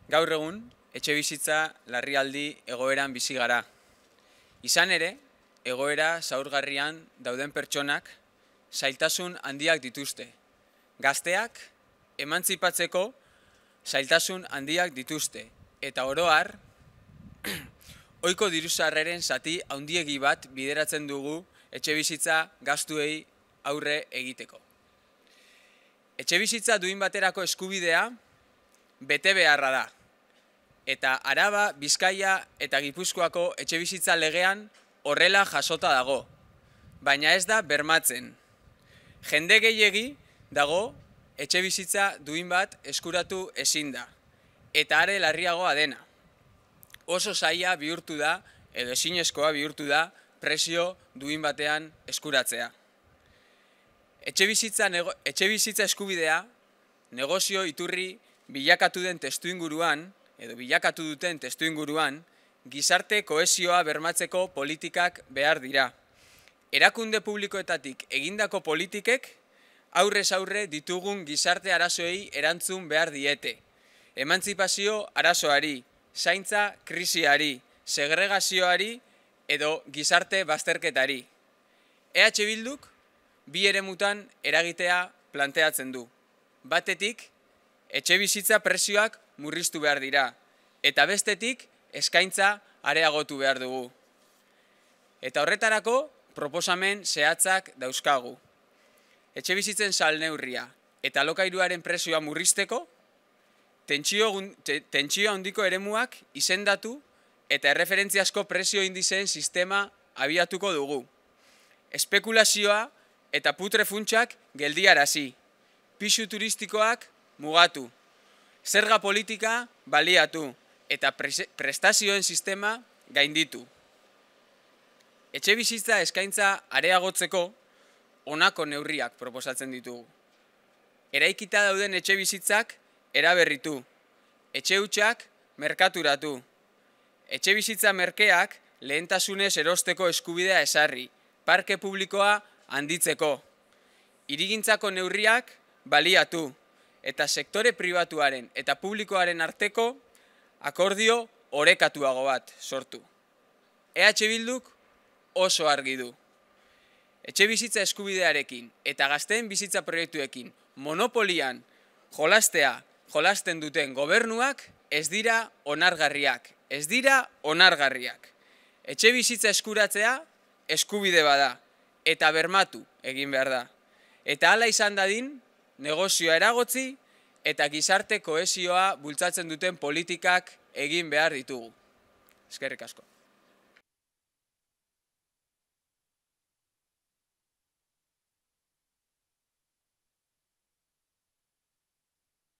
Gaur egun, etxebizitza larrialdi egoeran bizi gara. Izan ere, egoera zaurgarrian dauden pertsonak zailtasun handiak dituzte. Gazteak emantzipatzeko zailtasun handiak dituzte. Eta oro har, ohiko diru-sarreren zati handiegi bat bideratzen dugu etxebizitza gastuei aurre egiteko. Etxebizitza duin baterako eskubidea bete beharra da. Eta Araba, Bizkaia eta Gipuzkoako etxebizitza legean horrela jasota dago. Baina ez da bermatzen. Jende gehiegi dago etxebizitza duin bat eskuratu ezin da. Eta are larriagoa dena. Oso zaila bihurtu da, edo ezinezkoa bihurtu da, prezio duin batean eskuratzea. Etxebizitza eskubidea negozio iturri bilakatu duten testuinguruan, gizarte kohesioa bermatzeko politikak behar dira. Erakunde publikoetatik egindako politikek aurrez aurre ditugun gizarte arazoei erantzun behar diete. Emantzipazio arazoari, zaintza krisiari, segregazioari edo gizarte bazterketari. EH Bilduk bi eremutan eragitea planteatzen du. Batetik, etxebizitza prezioak murriztu behar dira, eta bestetik eskaintza areagotu behar dugu. Eta horretarako proposamen zehatzak dauzkagu. Etxebizitzen salneurria eta alokairuaren prezioa murrizteko, tentsio handiko eremuak izendatu eta erreferentziazko prezio indizeen sistema abiatuko dugu. Espekulazioa eta putre funtsak geldiarazi, pisu turistikoak mugatu, zerga politika baliatu eta prestazioen sistema gainditu. Etxebizitza eskaintza areagotzeko honako neurriak proposatzen ditugu. Eraikita dauden etxebizitzak eraberritu, etxe hutsak merkaturatu, etxebizitza merkeak lehentasunez erosteko eskubidea ezarri, parke publikoa handitzeko, hirigintzako neurriak baliatu, eta sektore pribatuaren eta publikoaren arteko akordio orekatuago bat sortu. EH Bilduk oso argi du. Etxebizitza eskubidearekin eta gazteen bizitza proiektuekin monopolian jolasten duten gobernuak ez dira onargarriak. Etxebizitza eskuratzea eskubide bada eta bermatu egin behar da. Eta hala izan dadin, negozioa eragotzi eta gizarte kohesioa bultzatzen duten politikak egin behar ditugu. Eskerrik asko.